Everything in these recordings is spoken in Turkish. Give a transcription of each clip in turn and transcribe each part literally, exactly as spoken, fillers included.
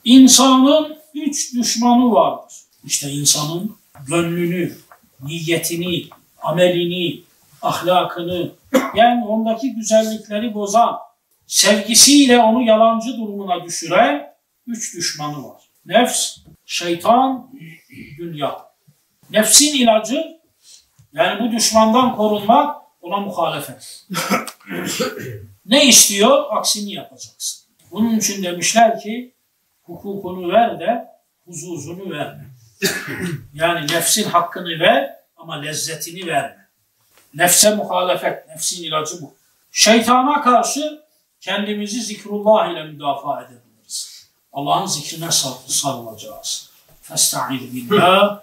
İnsanın üç düşmanı vardır. İşte insanın gönlünü, niyetini, amelini, ahlakını, yani ondaki güzellikleri bozan, sevgisiyle onu yalancı durumuna düşüren üç düşmanı var. Nefs, şeytan, dünya. Nefsin ilacı, yani bu düşmandan korunmak, ona muhalefet. Ne istiyor? Aksini yapacaksın. Bunun için demişler ki, hukukunu ver de huzuzunu verme. Yani nefsin hakkını ver ama lezzetini verme. Nefse muhalefet, nefsin ilacı bu. Şeytana karşı kendimizi zikrullah ile müdafaa edebiliriz. Allah'ın zikrine sarılacağız. Festa'id billah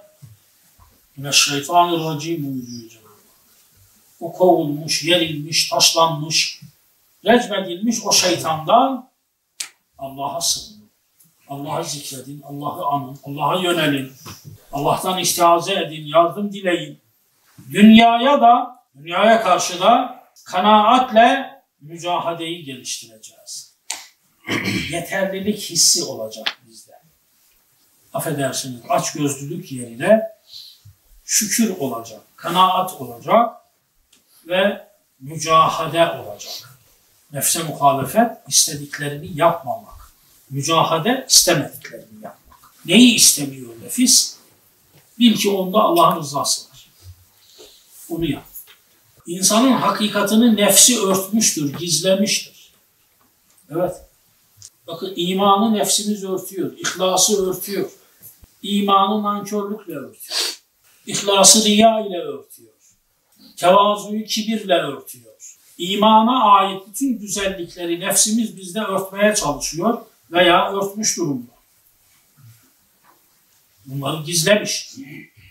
mineşşeytanirracim buyuruyor. O kovulmuş, yerilmiş, taşlanmış, recmedilmiş o şeytandan Allah'a sığının. Allah'ı zikredin, Allah'ı anın, Allah'a yönelin. Allah'tan istiaze edin, yardım dileyin. Dünyaya da, dünyaya karşı da kanaatle mücahadeyi geliştireceğiz. Yeterlilik hissi olacak bizde. Affedersiniz, açgözlülük yerine şükür olacak, kanaat olacak ve mücahade olacak. Nefse muhalefet, istediklerini yapmamak. Mücahade, istemediklerini yapmak. Neyi istemiyor nefis? Bil ki onda Allah'ın rızası var. Onu yap. İnsanın hakikatini nefsi örtmüştür, gizlemiştir. Evet. Bakın imanı nefsimiz örtüyor, ihlası örtüyor. İmanı nankörlükle örtüyor. İhlası riya ile örtüyor. Tevazuyu kibirle örtüyor. İmana ait bütün güzellikleri nefsimiz bizde örtmeye çalışıyor veya örtmüş durumda. Bunları gizlemiş.